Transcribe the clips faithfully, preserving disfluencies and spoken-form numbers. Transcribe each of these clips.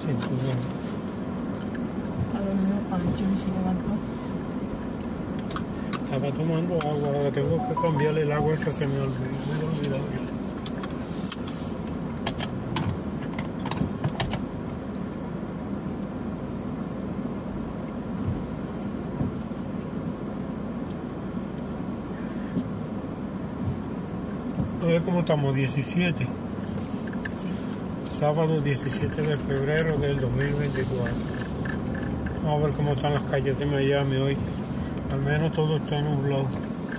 Sin duda. A lo mejor cuando Jimmy se levantó. Estaba tomando agua, ahora tengo que cambiarle el agua, esa se me olvidó, me lo olvidó ya. A ver cómo estamos, diecisiete. Sí. Sábado diecisiete de febrero del dos mil veinticuatro. Vamos a ver cómo están las calles de Miami hoy. Al menos todo está nublado.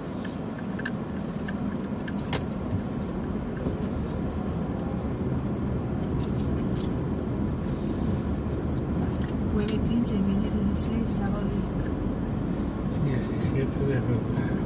Jueves quince, viernes dieciséis, sábado diecisiete de febrero.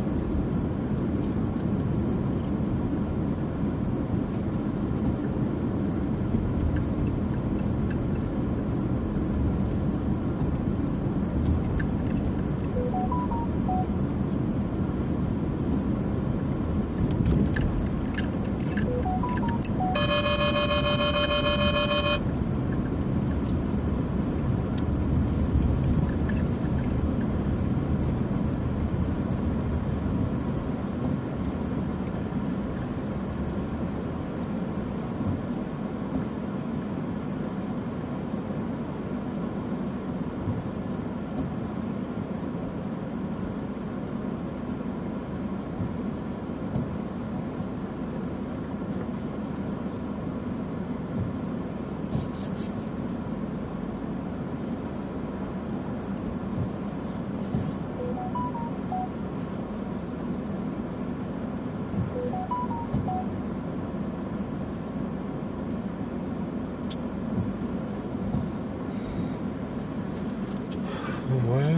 Bueno,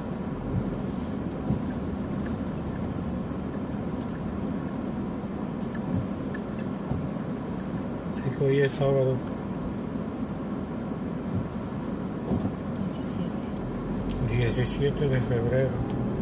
así que hoy es sábado diecisiete de febrero.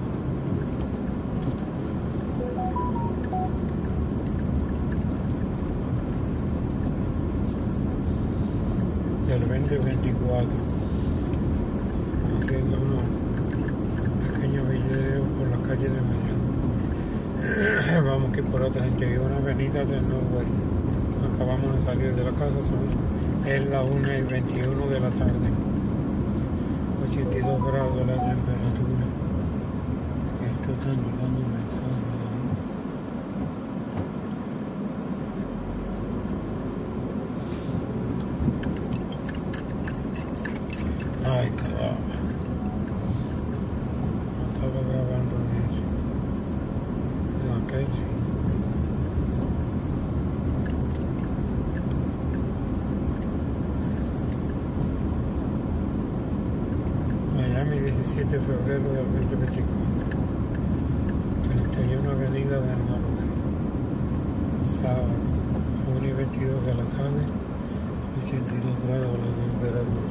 Del veinte veinticuatro. Haciendo unos pequeños videos por la calle de Miami. Vamos que por la treinta y una avenida del Norwest. Acabamos de salir de la casa, son, es la una y veintiuno de la tarde. ochenta y dos grados la temperatura. Esto está llegando un mensaje. Ay, caramba. No estaba grabando eso. En aquel sí. Miami, diecisiete de febrero del veinte veinticuatro. treinta y una avenida del Noroeste. Sábado, una y veintidós de la tarde. ochenta y dos grados la temperatura.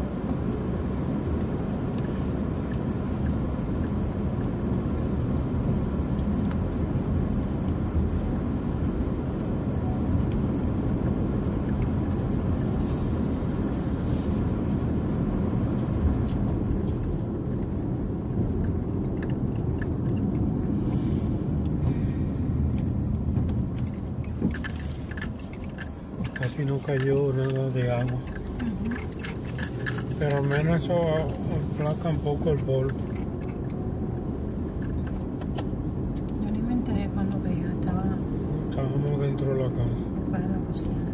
Casi no cayó nada de agua. Uh-huh. Pero al menos eso aplaca un poco el polvo. Yo ni me enteré cuando cayó, estaba... Estábamos dentro de la casa. Para la cocina.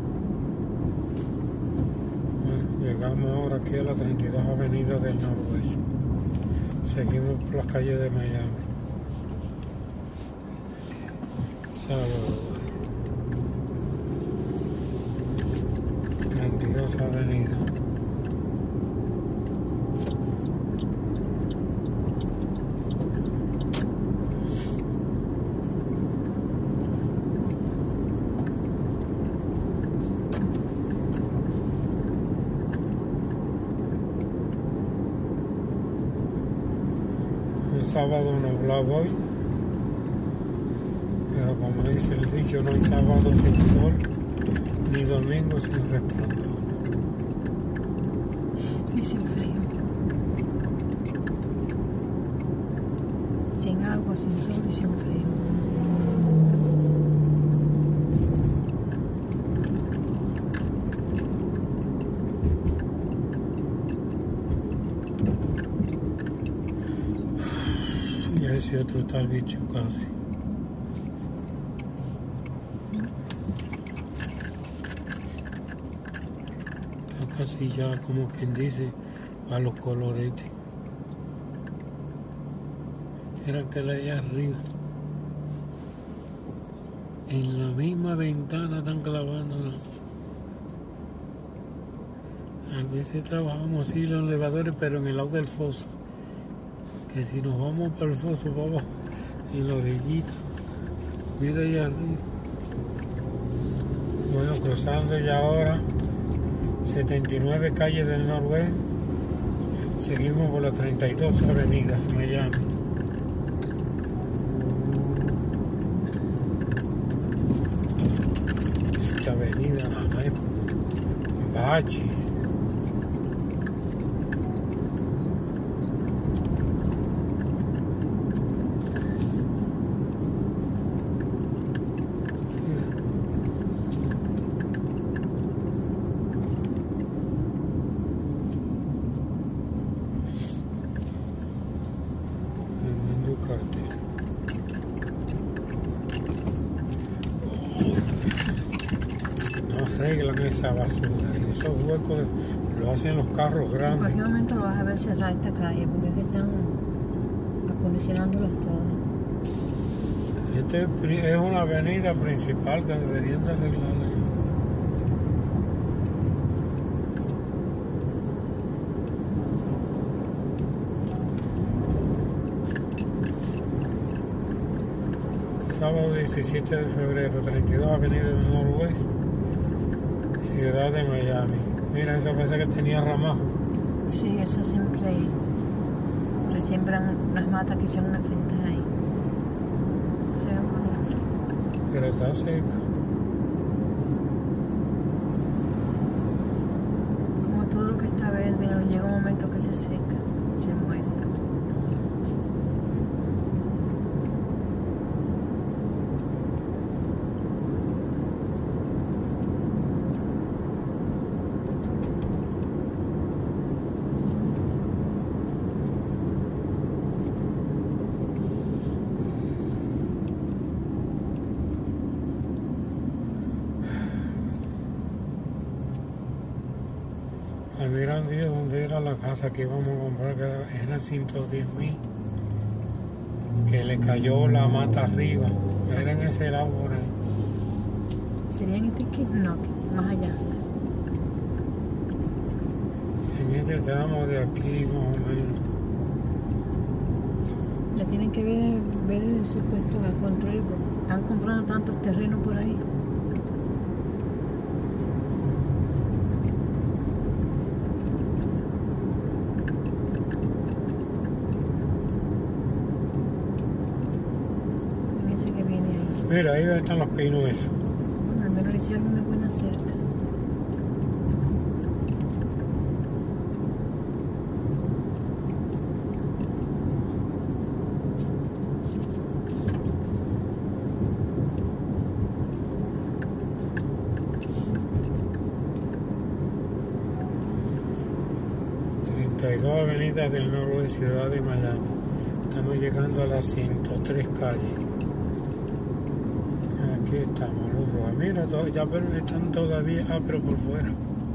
Bueno, llegamos ahora aquí a la treinta y dos avenida del Noroeste. Seguimos por las calles de Miami. Sábado. treinta y dos avenida. Un sábado nublado hoy, pero como dice el dicho, no hay sábado sin sol ni domingo sin resplandor. Ese otro está bicho casi. Está casi ya, como quien dice, a los coloretes. Era que la allá arriba. En la misma ventana están clavándola. A veces trabajamos así los elevadores, pero en el lado del foso. Que si nos vamos para el foso, para abajo, en la orillita. Mira allá arriba. Bueno, cruzando ya ahora setenta y nueve calles del Noroeste. Seguimos por la treinta y dos avenida, Miami. Esta avenida nada más baches. No arreglan esa basura, esos huecos lo hacen los carros En grandes. cualquier momento lo vas a ver cerrar esta calle porque es que están acondicionándolos todos. Esta es pri- es una avenida principal que deberían de arreglarla ya. Sábado diecisiete de febrero, treinta y dos Avenida del Noroeste, Ciudad de Miami. Mira, esa parece que tenía ramajo. Sí, eso siempre le siembran las matas que echan unas fintas ahí. Se ve bonito. Pero está seca. Como todo lo que está verde, no llega un momento que se seca, se muere. Al mirar Dios donde era la casa que íbamos a comprar, que era, era ciento diez mil, que le cayó la mata arriba, era en ese lado por ahí. ¿Sería en este esquina? No, más allá. En este tramo de aquí más o menos. Ya tienen que ver, ver el supuesto control, porque están comprando tantos terrenos por ahí. En ese que viene ahí. Mira, ahí están los pinos esos. Bueno, al menos le hicieron una buena cerca. treinta y dos avenidas del Noroeste, Ciudad de Miami. Estamos llegando a las ciento tres calles. Aquí estamos, los rojas. Mira, to- ya pero están todavía, ah, pero por fuera.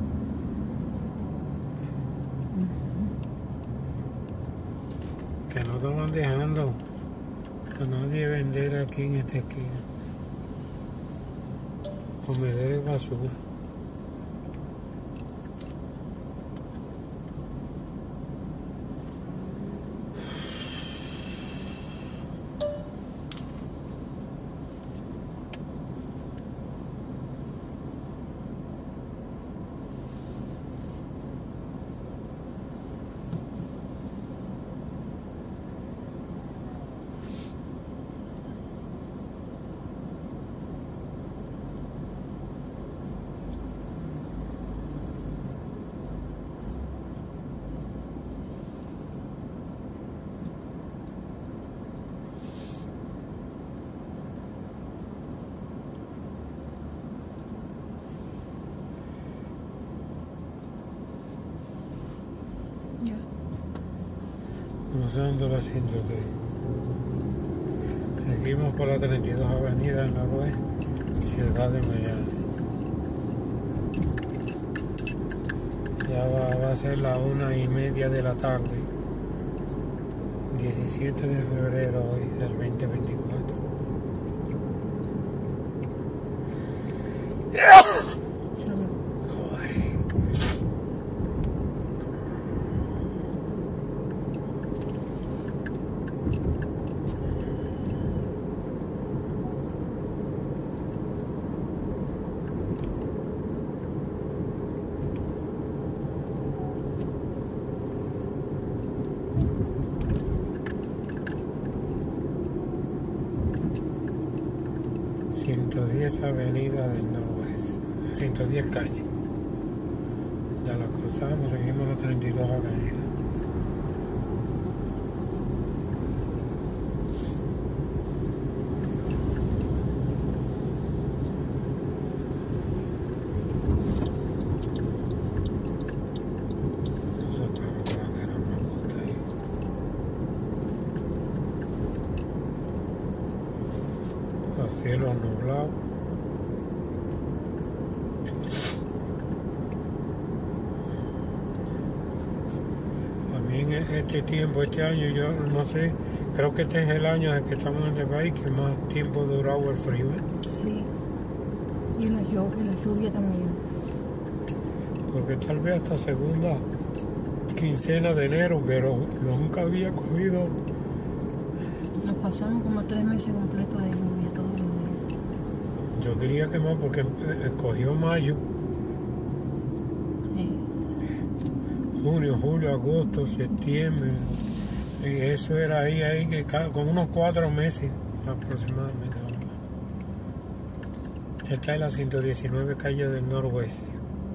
Que no estaban dejando a nadie vender aquí en esta esquina. Comedero de basura. Ya. Cruzando la ciento tres. Seguimos por la treinta y dos Avenida en Noroeste, Ciudad de Miami. Ya va, va a ser la una y media de la tarde, diecisiete de febrero hoy del veinte veinticuatro. ciento diez Avenida del Noroeste, ciento diez calle. Ya la cruzamos, seguimos la treinta y dos Avenida. Esos carros grandes no me gustan ahí. Los cielos nublados. También este tiempo, este año, yo no sé, creo que este es el año en que estamos en este país que más tiempo ha durado el frío, ¿eh? Sí. Y la lluvia, la lluvia también. Porque tal vez hasta segunda quincena de enero, pero nunca había cogido. Nos pasamos como tres meses completos de lluvia todos los días. Yo diría que más porque cogió mayo, Sí. junio, julio, agosto, septiembre. Y eso era ahí, ahí, que ca- con unos cuatro meses aproximadamente. Esta es la ciento diecinueve calle del Noroeste.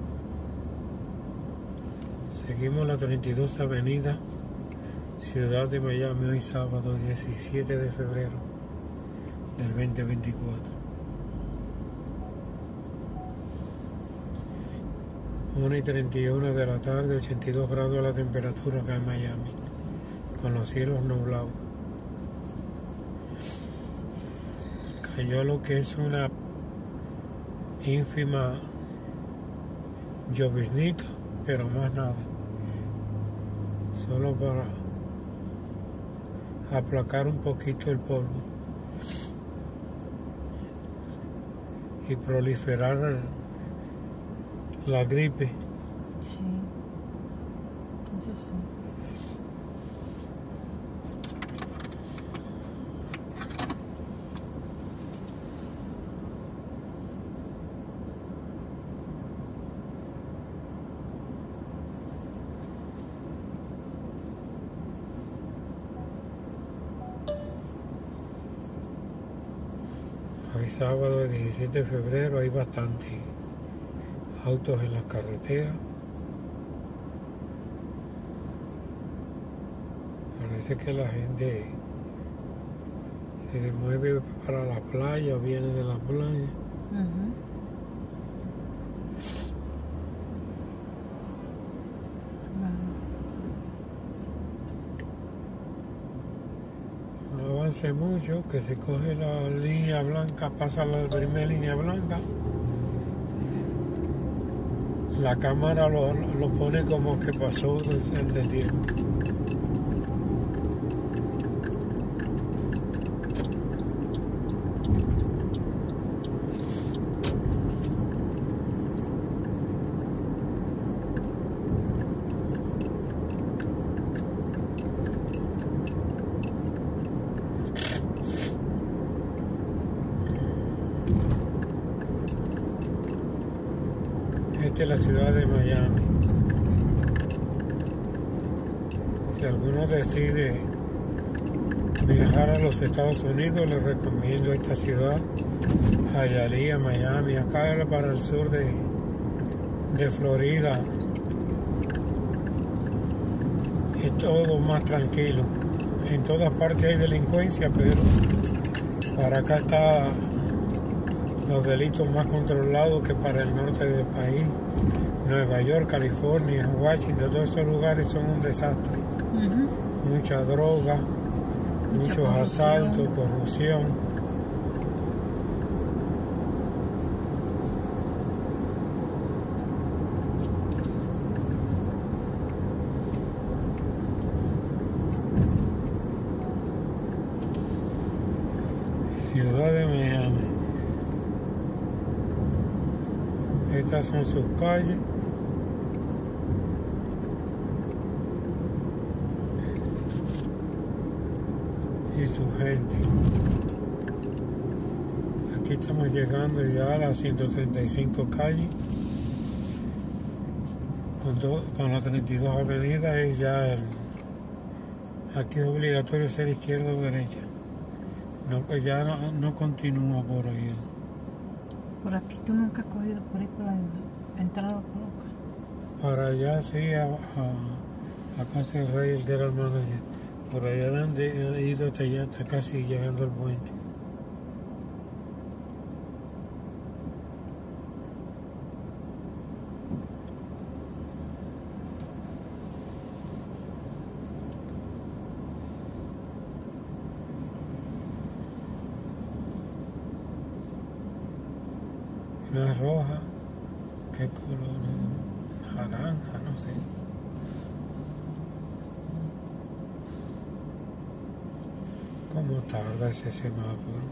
Seguimos la treinta y dos Avenida, Ciudad de Miami, hoy sábado diecisiete de febrero del veinte veinticuatro. una y treinta y uno de la tarde, ochenta y dos grados la temperatura acá en Miami, con los cielos nublados. Cayó lo que es una ínfima lloviznita, pero más nada. Solo para aplacar un poquito el polvo y proliferar la gripe. Sí. Eso sí. Hoy sábado diecisiete de febrero hay bastante autos en las carreteras. Parece que la gente se mueve para la playa, viene de la playa. Ujú. Vamos. No avance mucho, que se coge la línea blanca, pasa la primera línea blanca. La cámara lo, lo pone como que pasó desde el tiempo. Esta es la ciudad de Miami. Si alguno decide viajar a los Estados Unidos, les recomiendo esta ciudad, Hialeah, Miami. Acá era para el sur de, de Florida. Es todo más tranquilo. En todas partes hay delincuencia, pero para acá está los delitos más controlados que para el norte del país. Nueva York, California, Washington, todos esos lugares son un desastre. Uh-huh. Mucha droga, muchos corrupción. asaltos, corrupción. Ciudad de Miami. Estas son sus calles. Y su gente. Aquí estamos llegando ya a las ciento treinta y cinco calles. Con, do, con las treinta y dos avenidas es ya el... Aquí es obligatorio ser izquierda o derecha. No, pues ya no, no continúa por ahí. Por aquí tú nunca has cogido por ahí por la entrada por acá. Para allá sí, a, a, a casa del Rey, el de la hermana allá. Por allá donde he ido hasta allá, hasta casi llegando al puente. Una roja, ¿qué color? Naranja, no sé. ¿Cómo tarda ese semáforo?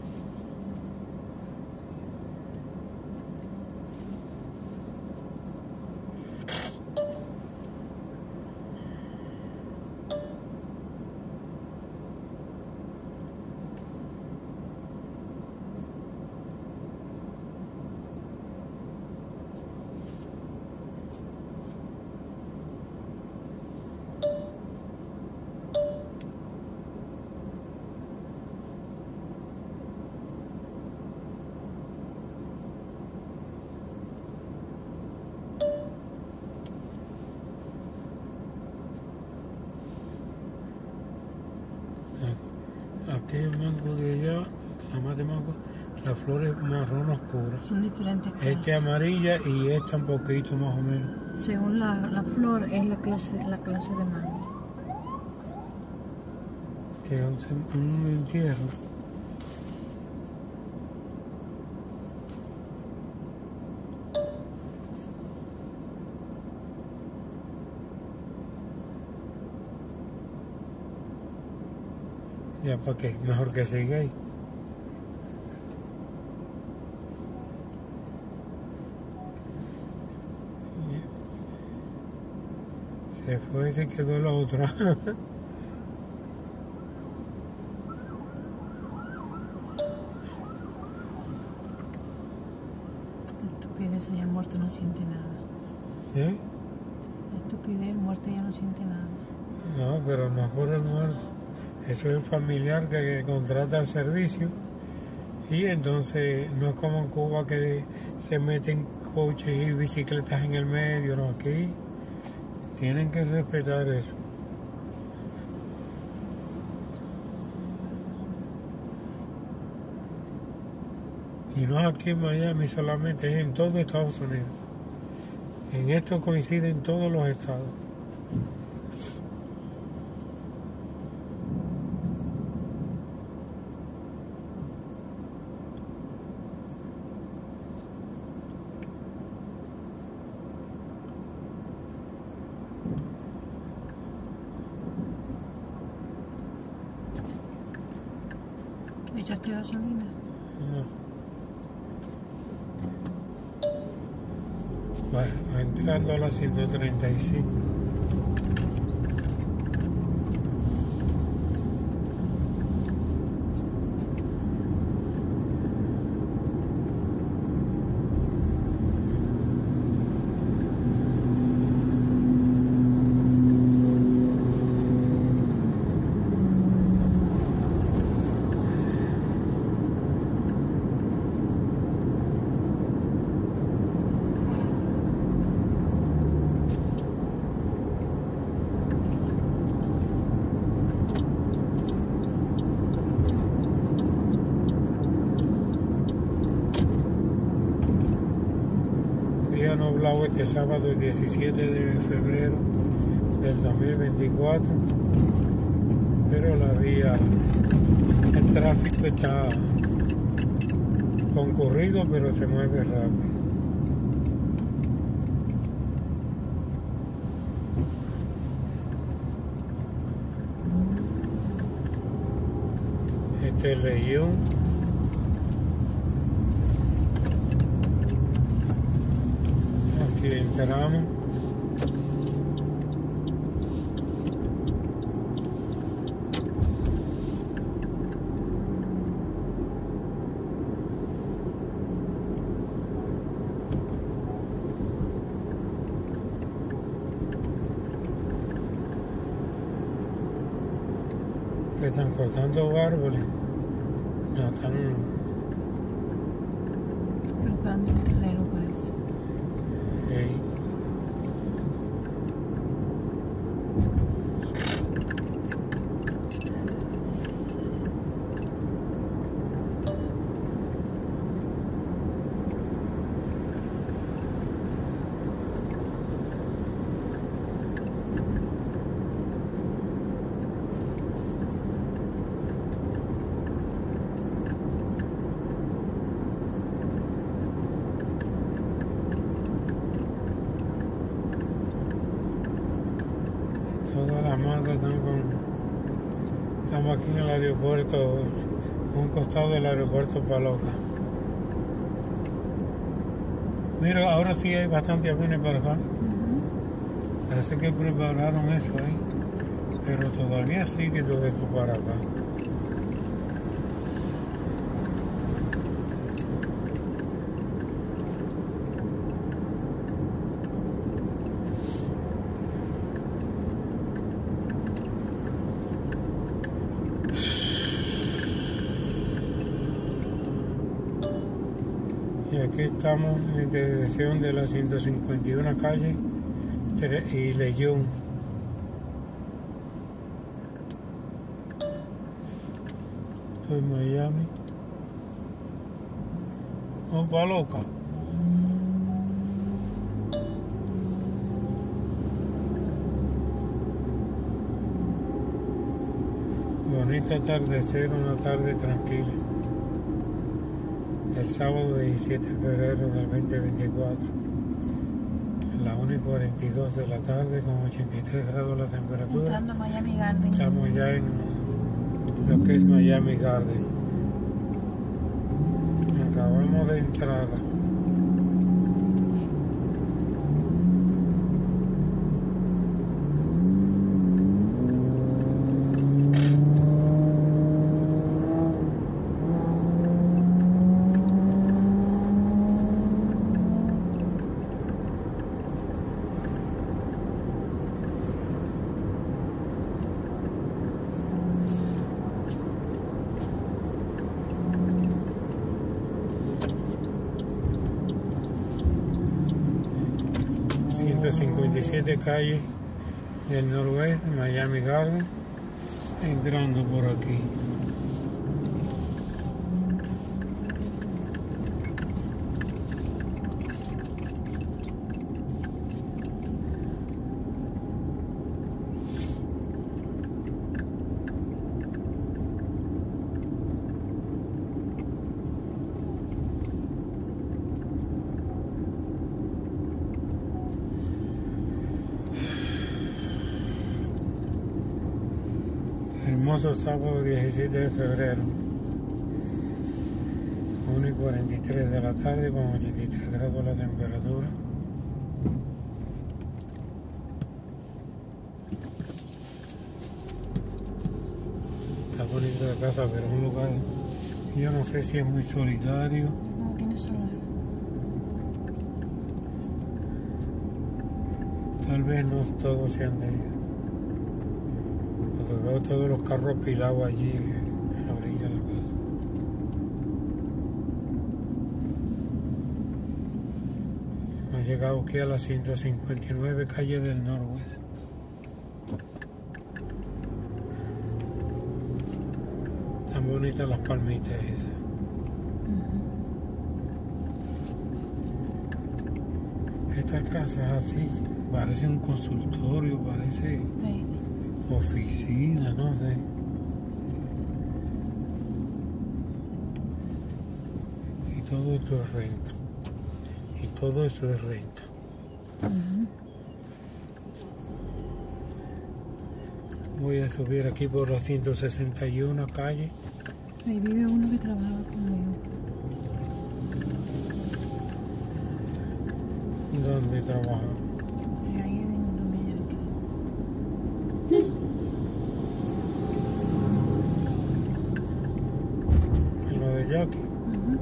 Aquí el mango de allá, la más de mango, la flor es marrón oscura. Son diferentes clases. Esta es amarilla y esta un poquito más o menos. Según la, la flor es la clase, la clase de mango. Que es un, un entierro. Ya para qué, mejor que siga ahí. Se fue y se quedó la otra. Estupidez, ya el muerto no siente nada. ¿Sí? Estupidez, el muerto ya no siente nada. No, pero no por el muerto. Eso es el familiar que, que contrata el servicio. Y entonces no es como en Cuba que se meten coches y bicicletas en el medio. No, aquí tienen que respetar eso. Y no es aquí en Miami solamente, es en todo Estados Unidos. En esto coinciden todos los estados. ¿Echaste gasolina? No. Bueno, entrando a las ciento treinta y cinco. Nublado este sábado, el diecisiete de febrero del dos mil veinticuatro, pero la vía, el tráfico está concurrido, pero se mueve rápido. Este es León. Aquí entramos. Que están cortando árboles, no están preparando el terreno para eso. eh, todas las matas están con... Estamos aquí en el aeropuerto, a un costado del aeropuerto Paloca. Mira, ahora sí hay bastante aviones para acá. Uh-huh. Parece que prepararon eso ahí, pero todavía sigue todo esto para acá. Y aquí estamos en la intersección de la ciento cincuenta y una calle y León. Estoy en Miami. Oh, Paloca. Bonito atardecer, una tarde tranquila. El sábado diecisiete de febrero del veinte veinticuatro, a las una y cuarenta y dos de la tarde, con ochenta y tres grados la temperatura. Entrando a Miami Garden. Estamos ya en lo que es Miami Garden. Acabamos de entrar. ciento cincuenta y siete calle del noroeste, Miami Garden, entrando por aquí. Hermoso sábado diecisiete de febrero, una y cuarenta y tres de la tarde, con ochenta y tres grados la temperatura. Está bonita la casa, pero es un lugar, yo no sé si es muy solitario. No tiene solar. Tal vez no todos sean de ellos. Porque veo todos los carros pilados allí en la orilla de la casa. Hemos llegado aquí a la ciento cincuenta y nueve calle del Noroeste. Tan bonitas las palmitas esas. Uh-huh. Estas casas así, parece un consultorio, parece Sí. oficina, no sé. todo esto es renta. Y todo eso es renta. Uh-huh. Voy a subir aquí por la ciento sesenta y uno calle. Ahí vive uno que trabaja conmigo. ¿Dónde trabaja? Ahí en donde yo. En lo de Jackie. Uh-huh.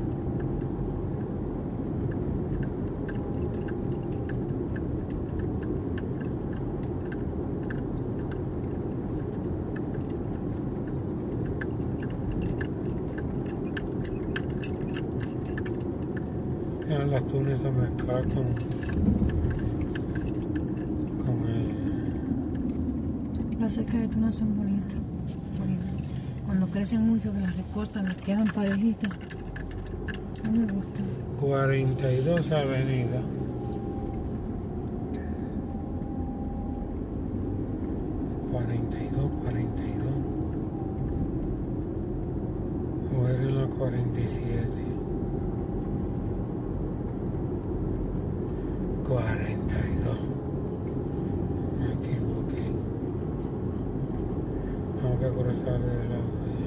Eran las tunas a mezclar con, con el... Las cercas de tunas son bonitas. Bonitas. Cuando crecen mucho, que las recortan, les quedan parejitas. No me gustan. cuarenta y dos Avenida. cuarenta y dos, cuarenta y dos. O era en la cuarenta y siete. cuarenta y dos. Me equivoqué. Tengo que cruzar de lado allá.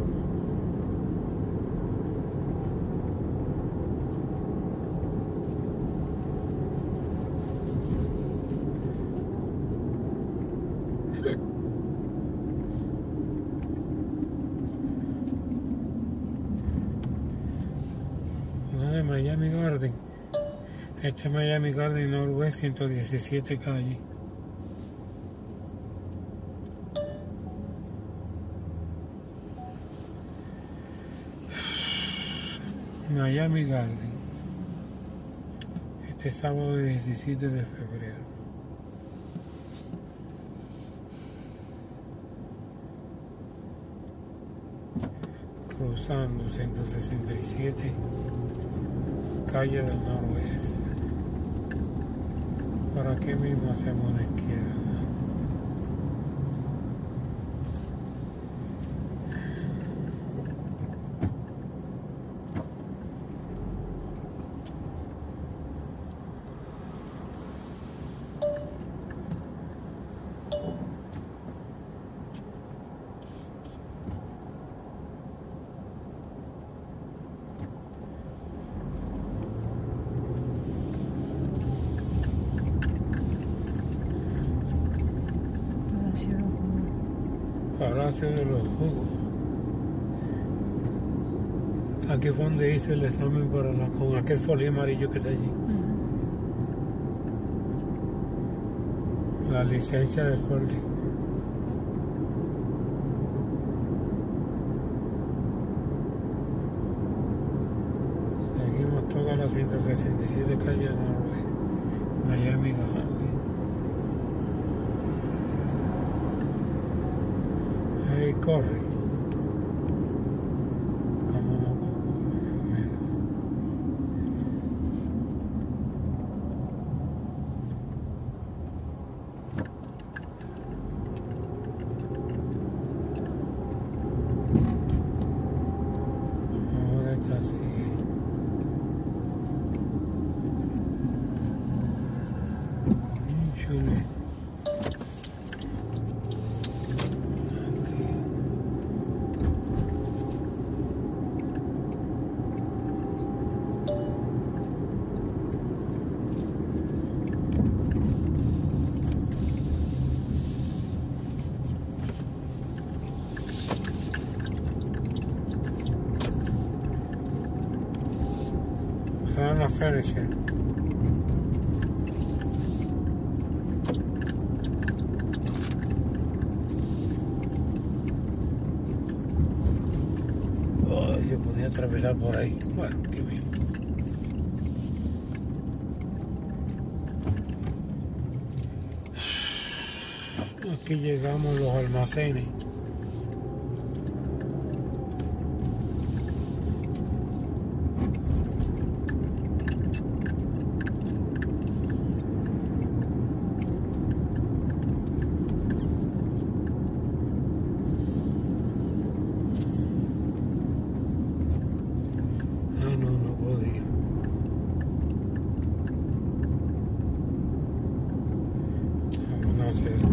Una de Miami Garden. Este es Miami Garden Northwest, ciento diecisiete calle. Miami Garden. Este sábado diecisiete de febrero. Cruzando ciento sesenta y siete calle del Noroeste. Por aquí mismo hacemos una izquierda. Palacio de los Jugos. Aquí fue donde hice el examen para la, con aquel folio amarillo que está allí. Uh-huh. La licencia de folio. Seguimos toda la ciento sesenta y siete calle de Noroeste, Miami Garden. Hey, corre. Cómo no, menos. Ahora está así. Chule. Rana Furniture. Oh, yo podía atravesar por ahí. Bueno, qué bien. Aquí llegamos a los almacenes. más cerca.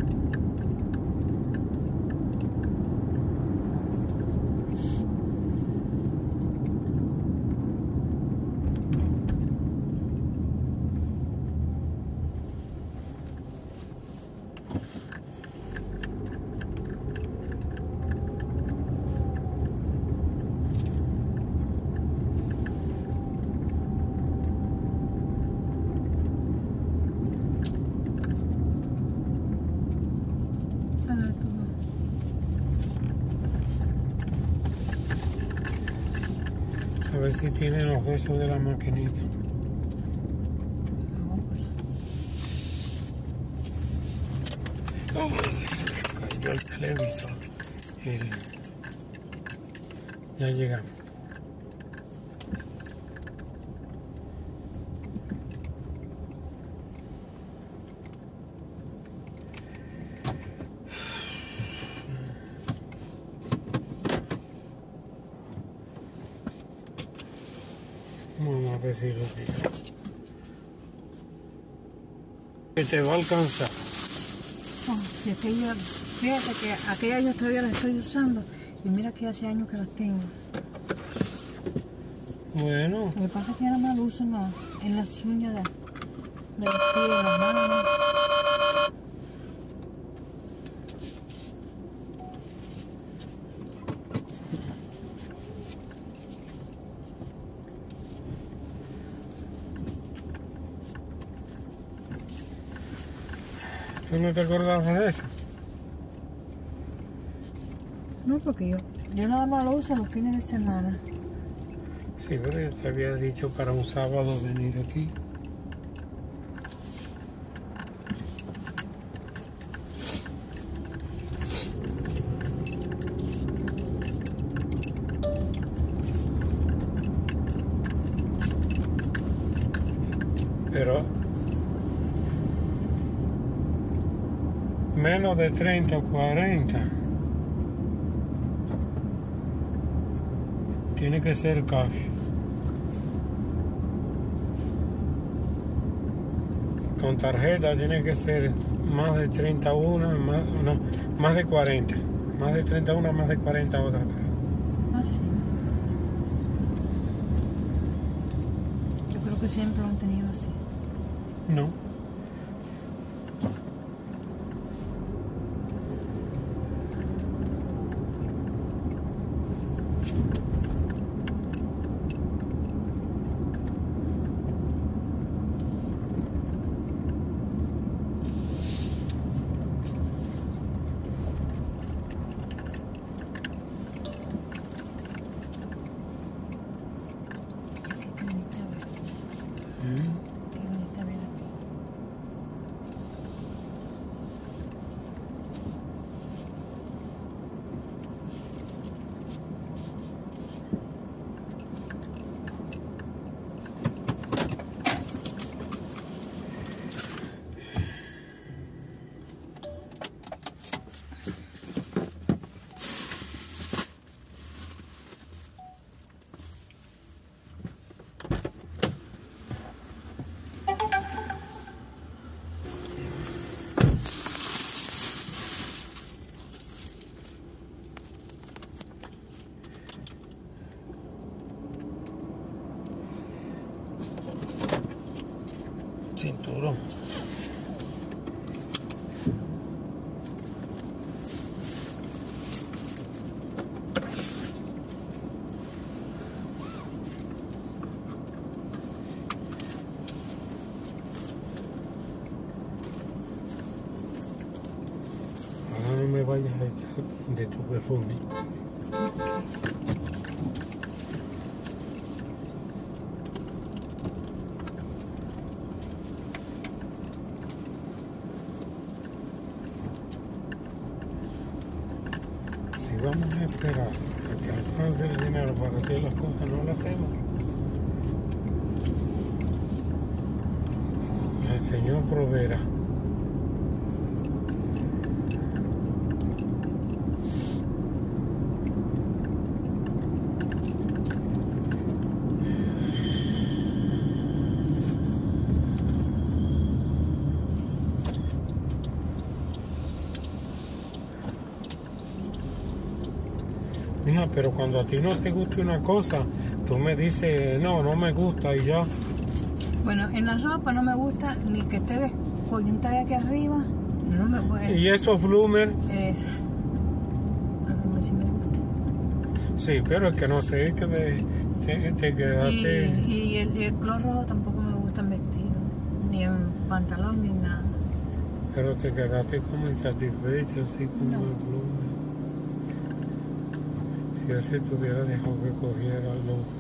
A ver si tiene los huesos de la maquinita. Oh, se me cayó el televisor. El... Ya llegamos. Vamos a ver si lo tiene. Que te va a alcanzar. Oh, si aquella, fíjate que aquella yo todavía la estoy usando y mira que hace años que las tengo. Bueno. Lo que pasa es que nada más lo uso en, la, en las uñas de, de los pies, de las manos. ¿Tú no te acordabas de eso? No, porque yo, yo nada más lo uso los fines de semana. Sí, pero yo te había dicho para un sábado venir aquí. Pero menos de treinta o cuarenta tiene que ser cash. Con tarjeta tiene que ser más de treinta y uno, más, no, más de cuarenta. Más de treinta y uno, más de cuarenta otras creo. Ah, sí. Yo creo que siempre lo han tenido así. No. Cinturón. Ahora no me vayas a echar de tu perfume. Vamos a esperar a que alcance el dinero para hacer las cosas, no lo hacemos. El Señor proveerá. nada, pero cuando a ti no te gusta una cosa, tú me dices, no, no me gusta y ya. Bueno, en la ropa no me gusta ni que esté descoyuntada aquí arriba. No me puede. ¿Y esos bloomers? Eh, los bloomers sí me gustan. Sí, pero es que no sé, que me, te, te quedaste... Y, y el, el color rojo tampoco me gusta en vestido, ni en pantalón, ni nada. Pero te quedaste como insatisfecho, así como No. el bloomers. Si así te hubiera dejado que cogiera el otro.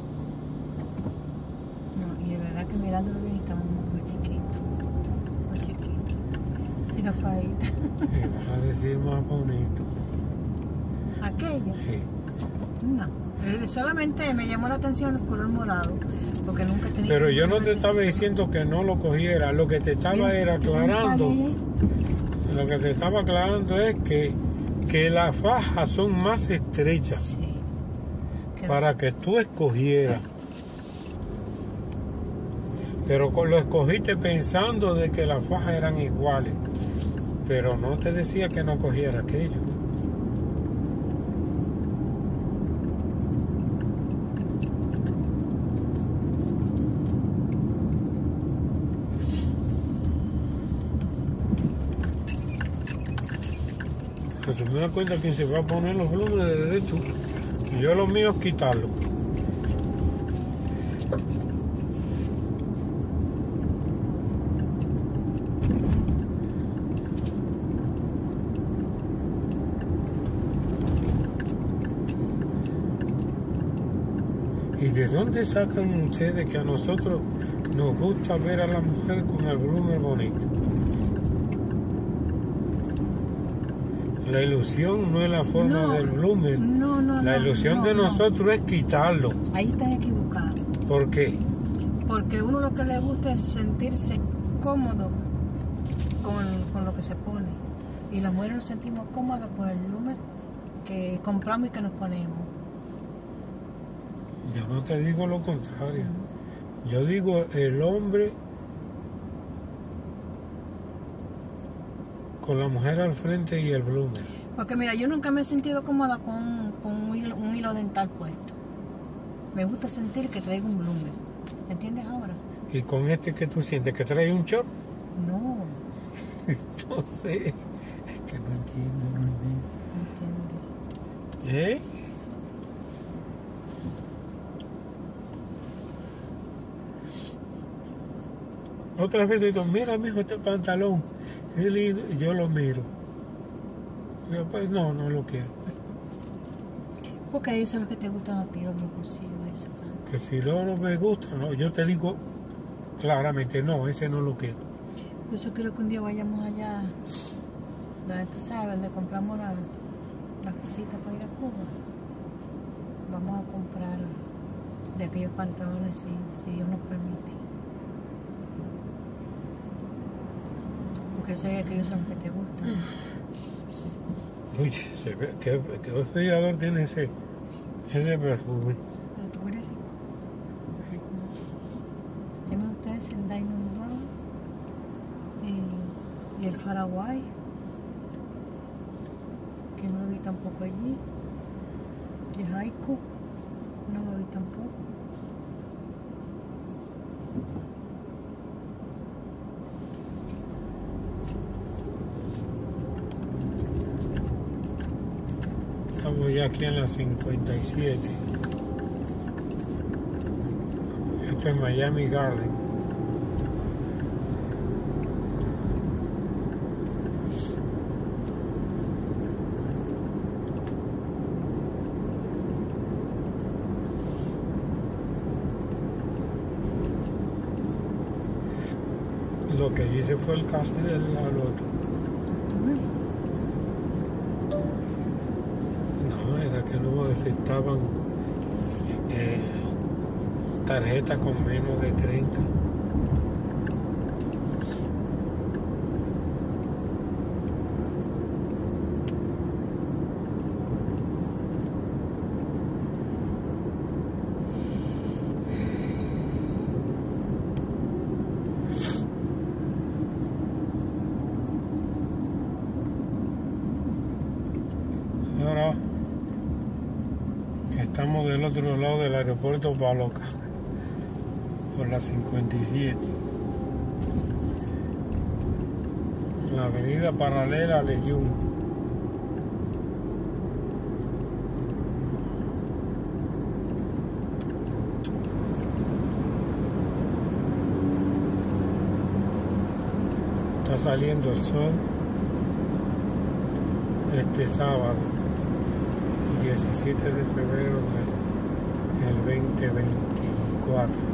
No, y de verdad que mirándolo bien estamos muy chiquitos, muy chiquitos. Y la fajita. Y vas a decir más bonito. Aquello, Sí. no. Eh, Solamente me llamó la atención el color morado, porque nunca he tenido. Pero yo no te estaba diciendo que no lo cogiera, lo que te estaba era aclarando, lo que te estaba aclarando es que, que las fajas son más estrechas Sí. Que- para que tú escogieras. Pero con- lo escogiste pensando de que las fajas eran iguales, pero no te decía que no cogiera aquello. Pues me da cuenta que se va a poner los bloomers de tú. Y yo lo mío es quitarlo. ¿Y de dónde sacan ustedes que a nosotros nos gusta ver a la mujer con el bloomer bonito? La ilusión no es la forma No, del bloomer. No, no, La no, ilusión no, de no. nosotros es quitarlo. Ahí estás equivocado. ¿Por qué? Porque uno lo que le gusta es sentirse cómodo con, con lo que se pone. Y las mujeres nos sentimos cómodas con el bloomer que compramos y que nos ponemos. Yo no te digo lo contrario. Yo digo el hombre con la mujer al frente y el bloomer. Porque mira, yo nunca me he sentido cómoda con, con un, hilo, un hilo dental puesto. Me gusta sentir que traigo un bloomer. ¿Me entiendes ahora? Y con este que tú sientes que trae un short. No, Entonces, es que no entiendo, no entiendo. ¿entiendes? ¿Eh? Otras veces digo, mira, mijo, este pantalón, qué lindo. Yo lo miro. Yo, pues, no, no lo quiero. Porque eso es lo que te gustan a ti, los bolsillos, eso. Claro. Que si no, no me gusta, no, yo te digo claramente, no, ese no lo quiero. Por eso quiero que un día vayamos allá, donde tú sabes, donde compramos la- las cositas para ir a Cuba. Vamos a comprar de aquellos pantalones, si, si Dios nos permite. Porque yo sé que aquellos son los que te gustan. Uy, se ve, qué, qué hostigador tiene ese, ese perfume. Pero tú quieres decir. A mí me gusta ese, el Diamond Brown y, y el Paraguay, que no lo vi tampoco allí. Y el Haiku, no lo vi tampoco. Estamos ya aquí en la cincuenta y siete. Esto es Miami Garden. Lo que hice fue el caso del al otro. No, era que no aceptaban eh, tarjeta con menos de treinta. Ahora Estamos del otro lado del aeropuerto Baloca, por la cincuenta y siete. La avenida paralela a Leyún. Está saliendo el sol este sábado, diecisiete de febrero del veinte veinticuatro.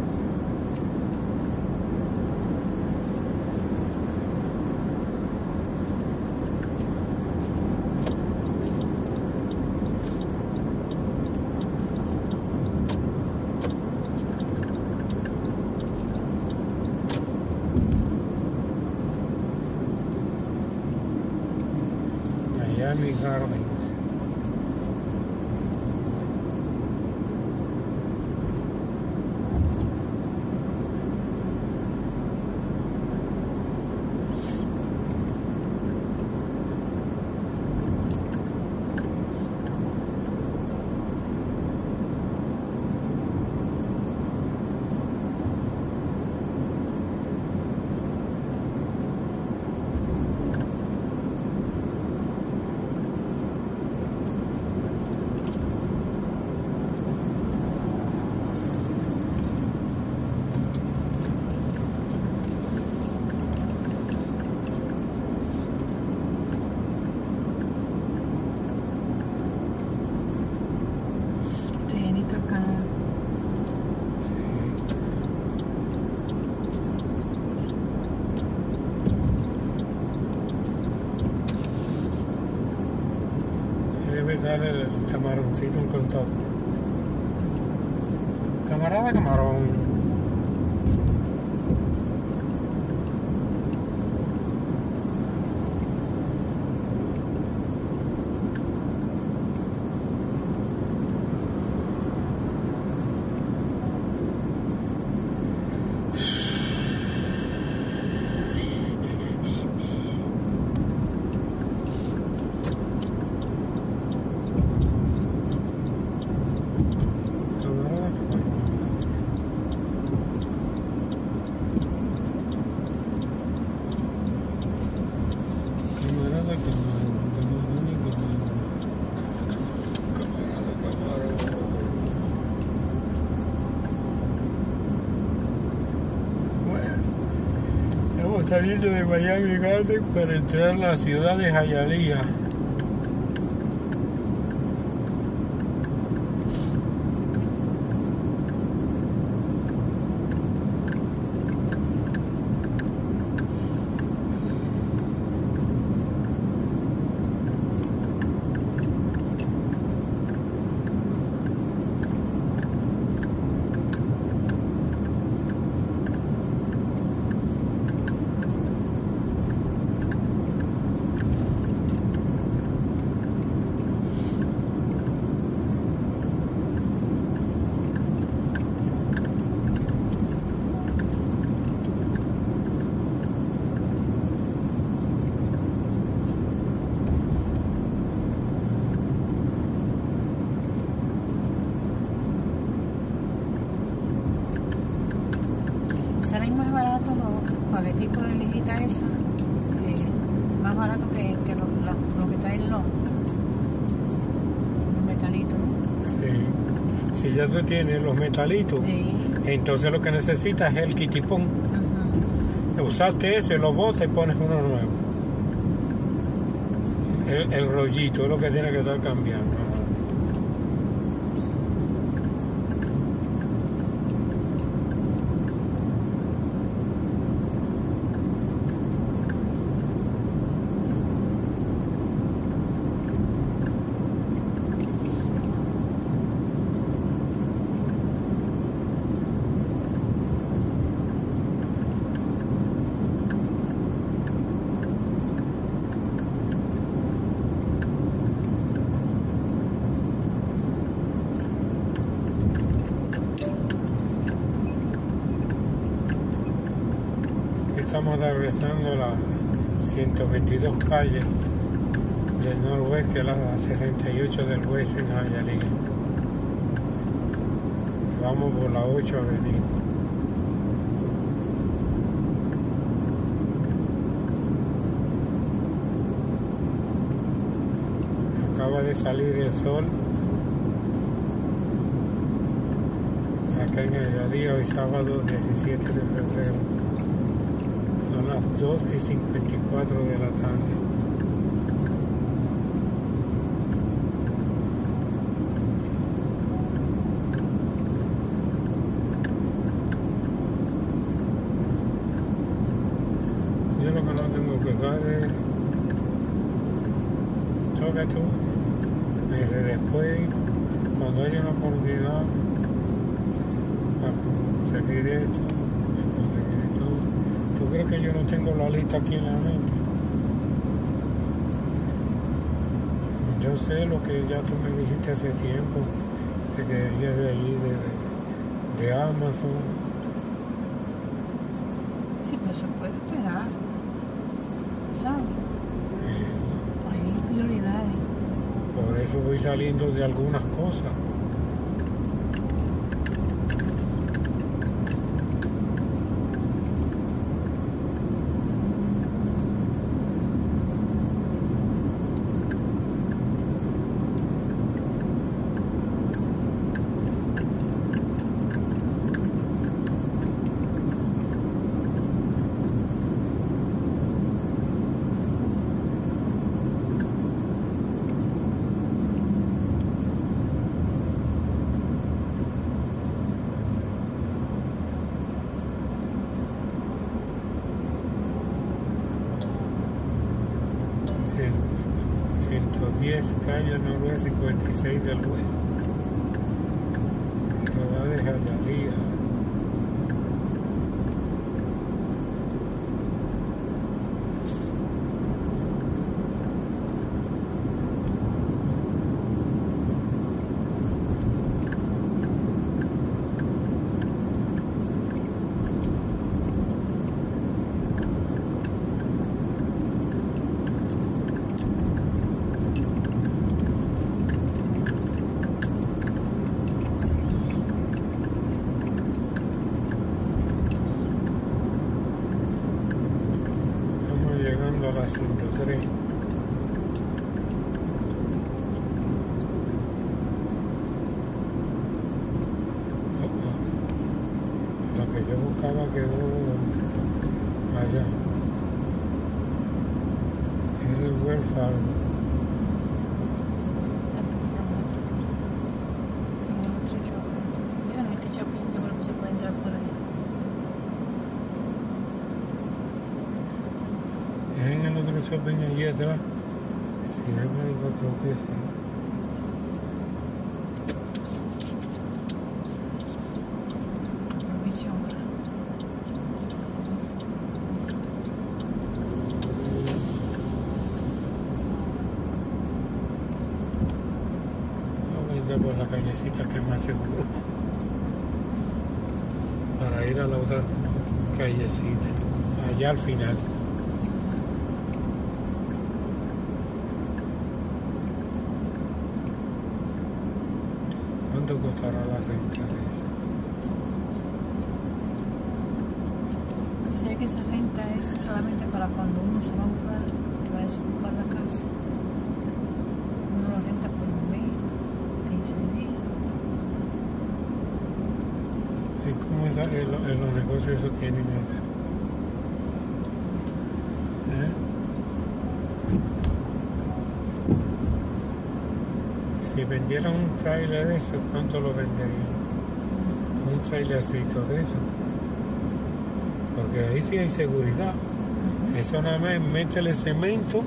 Miami Gardens. Dar el camaroncito un contado. Camarada camarón. Saliendo de Miami Gardens para entrar a la ciudad de Hialeah. Salen más baratos los paquetitos de lijita esa, eh, más barato que, que los lo, lo que traen los, los metalitos. Sí. Si ya tú tienes los metalitos, sí, entonces lo que necesitas es el kitipón. Uh-huh. Usaste ese, lo botas y pones uno nuevo. El, el rollito es lo que tiene que estar cambiando. Estamos atravesando la ciento veintidós calle del Norwest, que es la sesenta y ocho del West en Hialeah. Vamos por la ocho Avenida. Acaba de salir el sol. Acá en el día, hoy sábado diecisiete de febrero. Son las dos y cincuenta y cuatro de la tarde. Yo lo que no tengo que dar es toca tú. Me dice después, cuando haya una oportunidad para conseguir esto, para conseguir esto. ¿Tú crees que yo no tengo la lista aquí en la mente? Yo sé lo que ya tú me dijiste hace tiempo, de que querías de ahí, de, de Amazon. Sí, pero se puede esperar, ¿sabes? Eh, Hay prioridades. por eso voy saliendo de algunas cosas. ciento diez calle Noroeste cincuenta y seis del Oeste. Ciudad de Jayalía. A la ciento tres. Oh, oh. Lo que yo buscaba quedó allá. Es el Wells Fargo. Mira, en este shopping yo creo que se puede entrar por ahí. En el otro shopping allí atrás. Sí, yo creo que sí. Aproveche ahora. Voy a entrar por la callecita que es más seguro. Para ir a la otra callecita. Allá al final. ¿Cuánto costará la renta de eso? Sé que esa renta es solamente para cuando uno se va a mudar, va a desocupar la casa. Uno lo renta por un mes, quince días. ¿Y cómo es, en, en los negocios eso tienen eso? ¿Eh? Si vendieran un trailer de eso, ¿cuánto lo venderían? Un trailercito de eso. Porque ahí sí hay seguridad. Eso nada más métele cemento.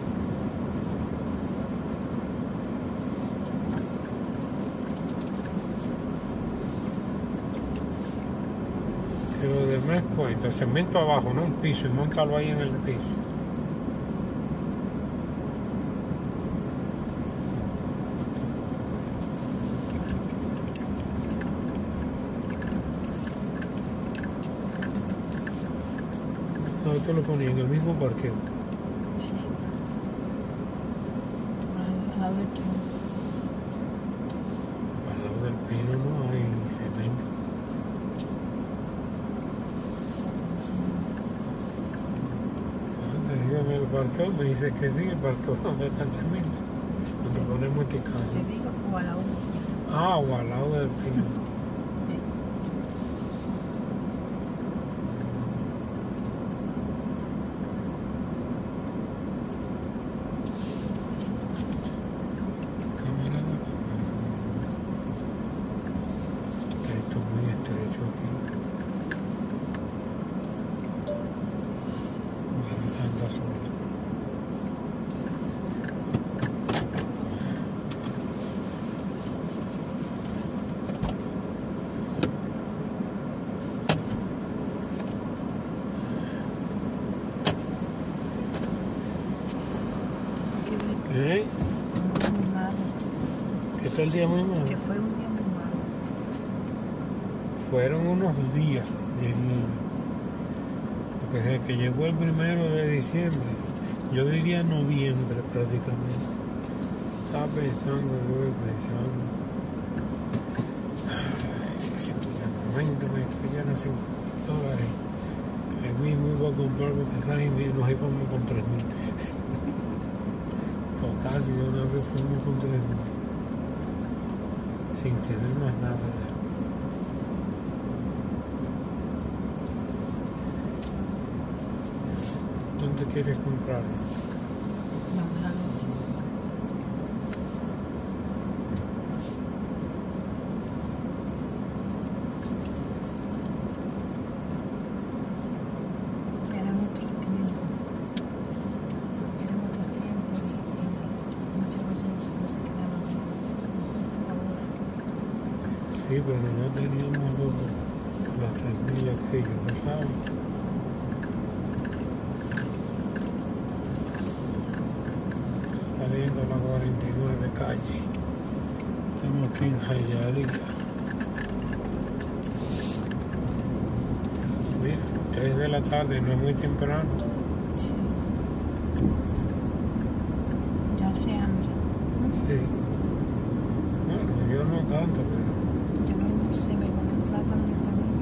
Que lo demás cuenta. Cemento abajo, no un piso, y montalo ahí en el piso. No, esto lo ponía en el mismo parqueo. Sí. Al lado del pino. Al lado del pino no hay cemento. parqueo, me dice que sí, el parqueo donde está el cemento, donde ponemos este Te carro. digo, o a la una. Ah, o al lado del pino. Sí. Cámara de cámara. Esto es muy estrecho aquí. Bueno, tanta sola. Que vi- ¿Eh? un día muy malo. ¿Qué tal el día muy malo? Que fue un día muy malo. Fueron unos días de nieve. Porque desde que llegó el primero de diciembre, yo diría noviembre prácticamente. Estaba pensando, yo pensando. Ay, si por el momento me cayeron cinco mil dólares. El mismo iba a comprar porque ¿sabes? Nos íbamos con tres mil. Total, si de una vez fuimos con tres mil. Sin tener más nada ya. ¿Dónde quieres comprarlo? No, la luz. Eran otros tiempos. Eran otros tiempos y, y muchas veces no se quedaban bien. Ahora, Sí, pero no teníamos los, las tres mil aquellos, ¿no sabes? Saliendo a la cuarenta y nueve calle. Estamos aquí en Jayalía. Mira, tres de la tarde, no es muy temprano. sí. Ya hace hambre. Sí. Bueno, yo no tanto, pero Yo no almorcé, me comí un plátano yo también.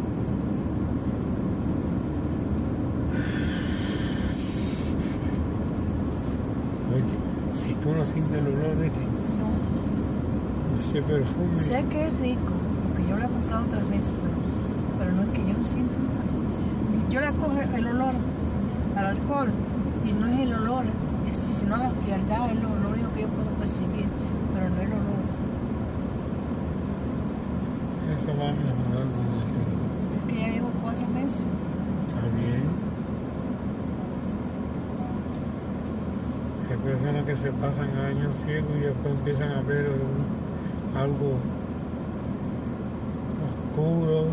oye, si tú no sientes el olor de ti, No. ese perfume, Sé que es rico, porque yo lo he comprado otras veces, pero, pero no es que yo no siento nada. Yo le cojo el olor al alcohol y no es el olor, es sino la frialdad, es lo, lo único que yo puedo percibir, pero no el olor. eso va a mejorar con el tiempo. Es que ya llevo cuatro meses. Está bien. Hay personas que se pasan años ciegos y después empiezan a ver un- algo oscuro.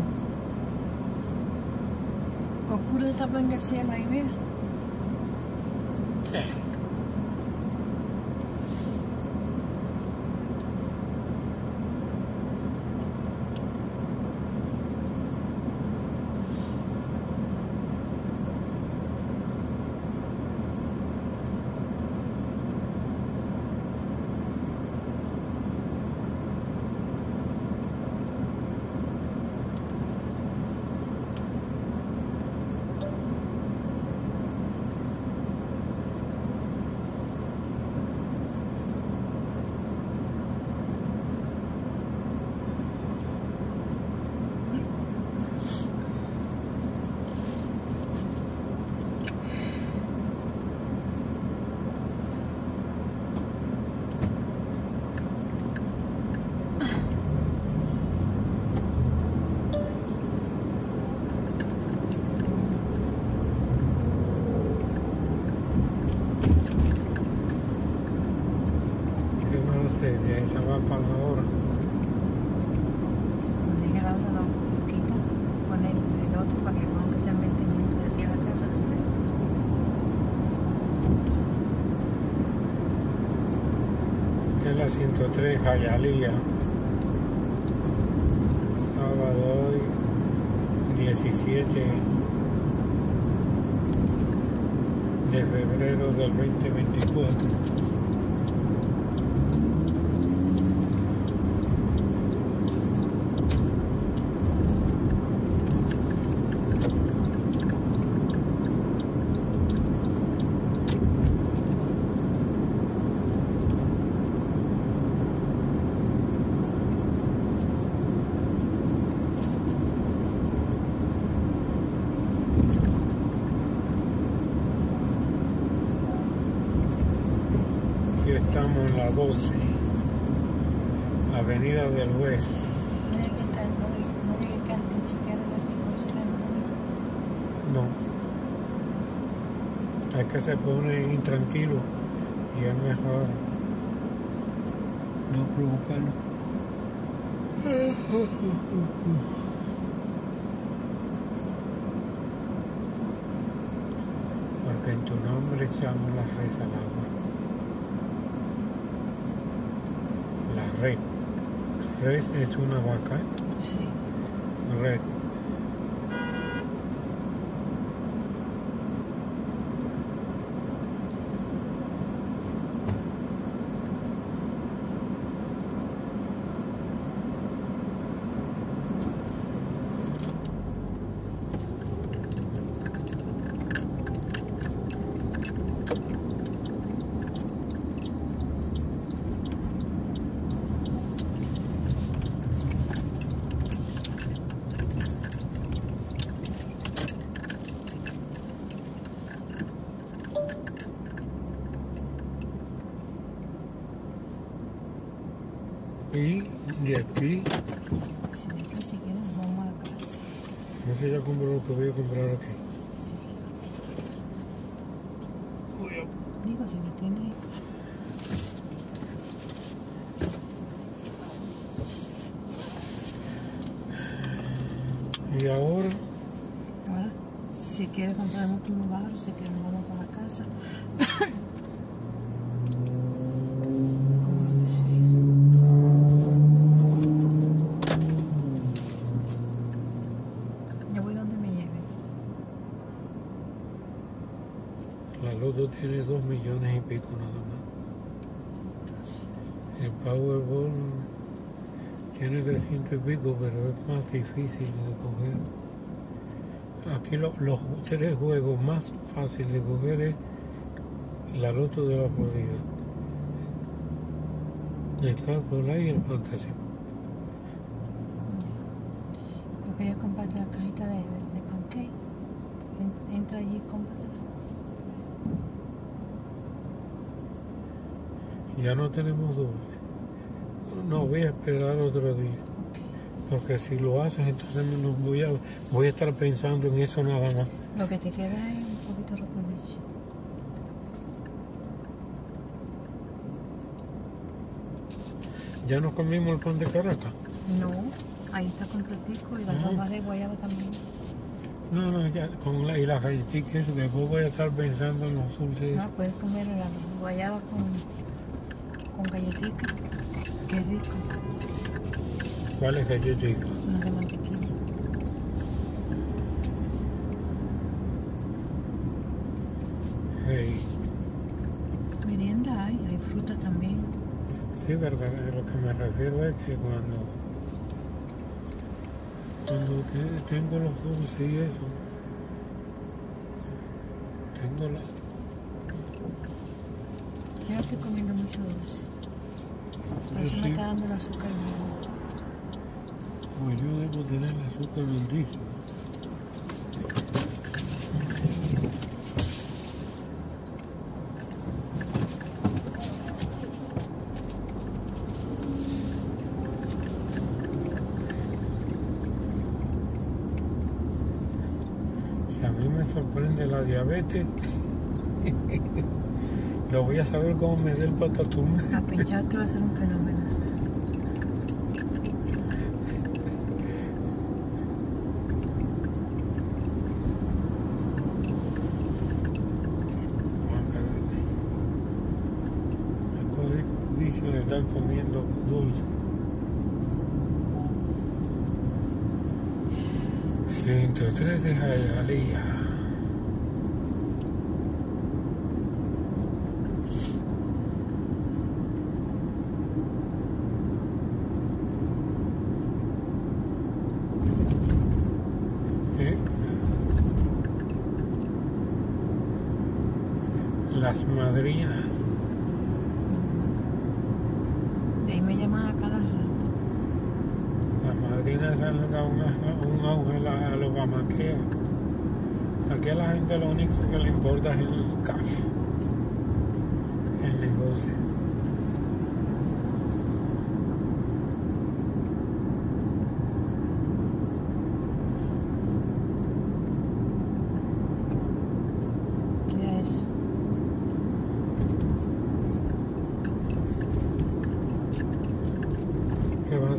Oscuro está en el cielo ahí, mira. ¿Qué? ¿Qué va a hacer? Ya se va para la hora. Cuando llegue la hora lo, lo quita, pone el, el otro para que ponga que sean veinte minutos de aquí a la casa, ¿tú crees? Que es la ciento tres Jayalía. Sábado hoy, diecisiete de febrero del veinte veinticuatro. estamos en la doce, Avenida del Oeste. No hay que estar, no hay, no hay que estar chequeando aquí con su No. Es que se pone intranquilo y es mejor no provocarlo. Porque en tu nombre echamos la res al agua. La red. Res es una vaca, ¿eh? Sí. Red. Y de aquí, Sí, de aquí si quieres vamos a la casa. no sé ya compro lo que voy a comprar aquí. Sí. Voy a- Digo, si lo tienes. Y ahora, Ahora, si quieres comprar el último barro, si quieres nos vamos para la casa. ¿Cómo lo decís? Yo voy donde me lleve. la loto tiene dos millones y pico nada más. El Powerball tiene trescientos y pico, pero es más difícil de coger. Aquí lo- los tres juegos más fáciles de coger es la loto de la Florida, el Carpola y el Fantasy. Yo quería comprarte la cajita de, de, de pancake. En- entra allí y cómpratela. Ya no tenemos dulce. No, voy a esperar otro día. Ok. Porque si lo haces, entonces no voy a, voy a estar pensando en eso nada más. Lo que te queda es un poquito de arroz con leche. Ya nos comimos el pan de Caracas. No, ahí está completico y las Ajá. dos barras de guayaba también. No, no, ya con la, y las galletitas, eso, después voy a estar pensando en los dulces. No, puedes comer la guayaba con, con galletitas. Qué rico. ¿Cuáles galletitas? Unas de mantequilla. Hey. Merienda hay, hay fruta también. Sí, verdad, a lo que me refiero es que cuando, cuando te- tengo los dulces y eso, tengo la... Yo no estoy comiendo mucho dulce. Por Yo eso me sí. está dando el azúcar bien. Pues yo debo tener el azúcar bendito. Si a mí me sorprende la diabetes, lo voy a saber cómo me dé el patatún. A pincharte va a ser un fenómeno. Me cogí vicio de estar comiendo dulce. ciento tres de Hialeah. ¿Eh? Las madrinas. De ahí me llaman a cada rato. Las madrinas han dado una- un auge a, la- a los bamaqueos. Aquí a la gente lo único que le importa es el cash, el negocio.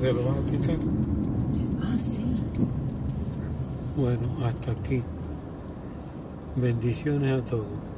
se lo vas a quitar. Ah, sí. Bueno, hasta aquí. Bendiciones a todos.